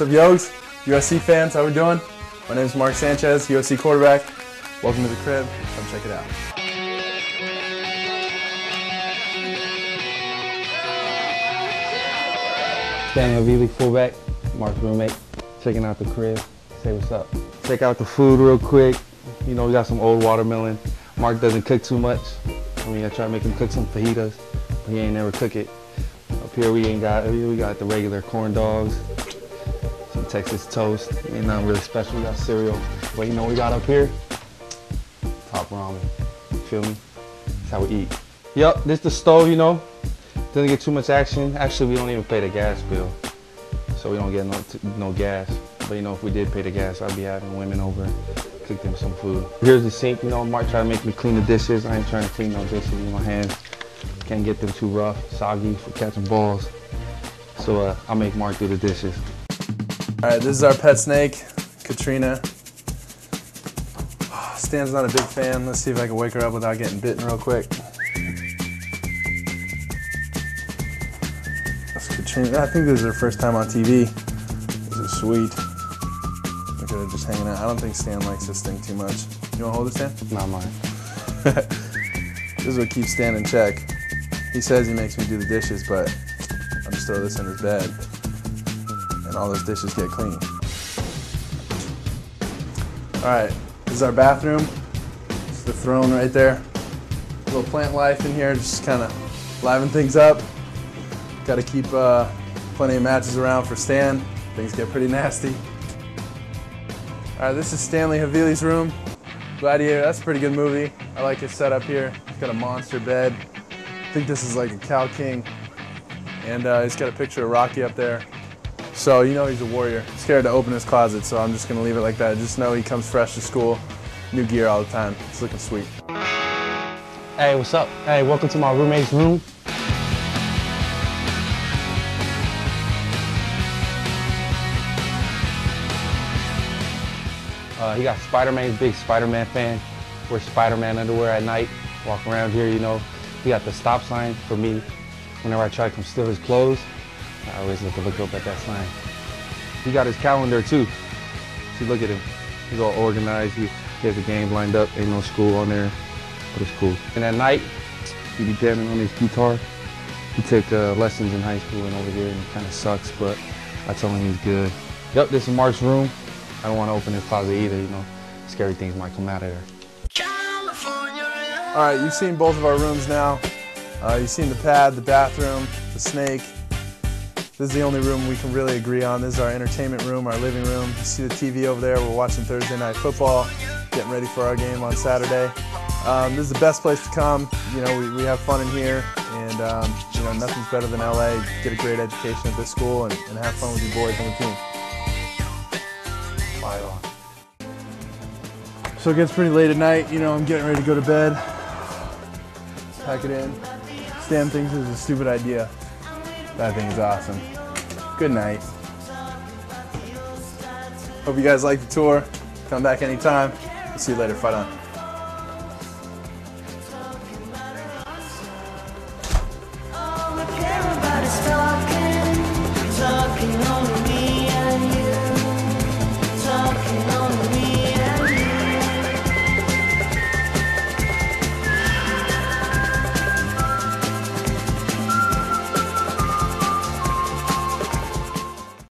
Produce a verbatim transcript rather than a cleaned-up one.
What's up, Yogs? U S C fans, how we doing? My name is Mark Sanchez, U S C quarterback. Welcome to the crib. Come check it out. Stanley, Havili, fullback, Mark's roommate. Checking out the crib. Say what's up. Check out the food real quick. You know, we got some old watermelon. Mark doesn't cook too much. I mean, I try to make him cook some fajitas, but he ain't never cook it. Up here we ain't got, we got the regular corn dogs, some Texas toast. Ain't nothing really special. We got cereal. But you know what we got up here? Top ramen. You feel me? That's how we eat. Yup, this the stove, you know. Doesn't get too much action. Actually, we don't even pay the gas bill, so we don't get no, no gas. But you know, if we did pay the gas, I'd be having women over, cook them some food. Here's the sink. You know, Mark tried to make me clean the dishes. I ain't trying to clean no dishes with my hands. Can't get them too rough, soggy for catching balls. So uh, I'll make Mark do the dishes. All right, this is our pet snake, Katrina. Stan's not a big fan. Let's see if I can wake her up without getting bitten real quick. Katrina. I think this is her first time on T V. This is sweet. Look at her just hanging out. I don't think Stan likes this thing too much. You want to hold it, Stan? Not mine. This is what keeps Stan in check. He says he makes me do the dishes, but I just throw this in his bed, and all those dishes get clean. All right, this is our bathroom. It's the throne right there. A little plant life in here, just kind of liven things up. Got to keep uh, plenty of matches around for Stan. Things get pretty nasty. All right, this is Stanley Havili's room. Gladiator, that's a pretty good movie. I like his setup here. He's got a monster bed. I think this is like a Cow King. And uh, he's got a picture of Rocky up there. So you know he's a warrior. Scared to open his closet, so I'm just gonna leave it like that. Just know he comes fresh to school. New gear all the time. It's looking sweet. Hey, what's up? Hey, welcome to my roommate's room. Uh, he got Spider-Man, he's a big Spider-Man fan. Wear Spider-Man underwear at night, walk around here, you know. He got the stop sign for me. Whenever I try to come steal his clothes, I always look, look up at that sign. He got his calendar too. See, look at him. He's all organized. He, he has a game lined up. Ain't no school on there, but it's cool. And at night, he be jamming on his guitar. He took uh, lessons in high school and over here, and it kind of sucks, but I told him he's good. Yep, this is Mark's room. I don't want to open his closet either, you know. Scary things might come out of there. All right, you've seen both of our rooms now. Uh, you've seen the pad, the bathroom, the snake. This is the only room we can really agree on. This is our entertainment room, our living room. You see the T V over there. We're watching Thursday Night Football, getting ready for our game on Saturday. Um, this is the best place to come. You know, we, we have fun in here, and um, you know, nothing's better than L A. Get a great education at this school and, and have fun with your boys on the team. So it gets pretty late at night, you know, I'm getting ready to go to bed. Pack it in. Stan thinks this is a stupid idea. That thing is awesome. Good night. Hope you guys like the tour. Come back anytime. See you later. Fight on.